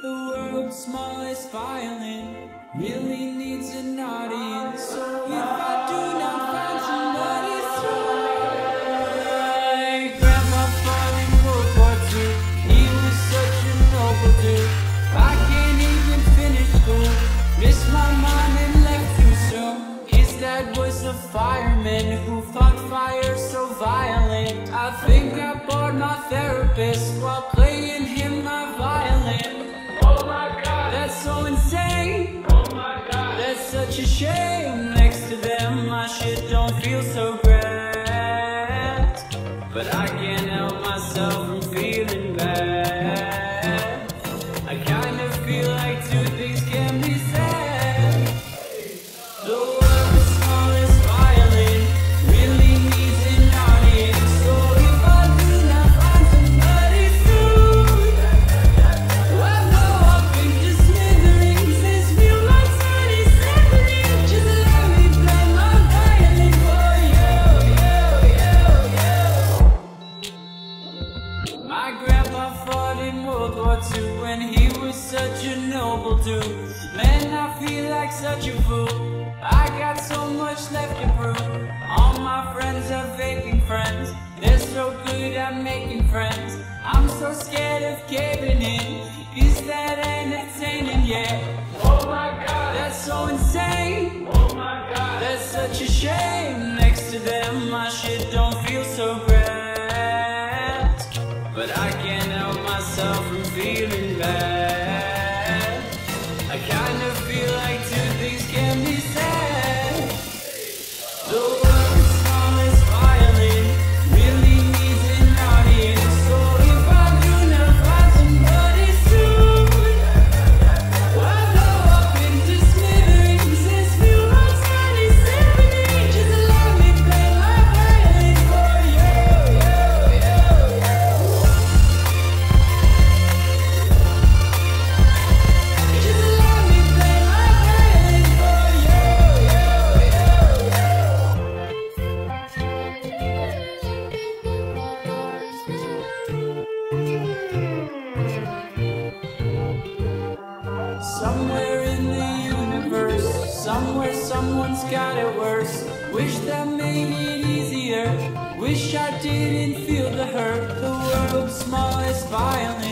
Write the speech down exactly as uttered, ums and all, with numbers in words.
The world's smallest violin really needs an audience. So if I do not find somebody through, Grandpa fought in World War Two. He was such a noble dude. I can't even finish school. Missed my mom and left too soon. His dad was a fireman who fought fire so violent. I think I bored my therapist while playing him my violin. Oh my God, that's so insane. Oh my God, that's such a shame. Next to them, my shit don't feel so grand, but I can't help myself from feeling bad. I kind of feel like two things can be said. The world's smallest violin really needs an audience. So if I do not find somebody soon, I'll blow up into smithereens. This feel like twenty seconds. Just let me play my violin for you, you, you, you. My grandpa fought in World War Two when he was such a noble dude. Man, I feel like such a fool. I got so much left to prove. All my friends are vaping friends. They're so good at making friends. I'm so scared of caving in. Is that entertaining yet? Oh my God, that's so insane. Oh my God, that's such a shame. Next to them, my shit don't feel so grand, but I can't help myself from feeling bad. I kind of feel like two things can be said. The world's smallest violin really needs an audience. So if I do not find somebody soon, I'll blow up into smithereens. This feel like twenty seventeen. Just let me play my violin for you, you, you, you. Just let me play my violin for you, you, you, you. Somewhere in the universe, somewhere someone's got it worse. Wish that made it easier. Wish I didn't feel the hurt. The world's smallest violin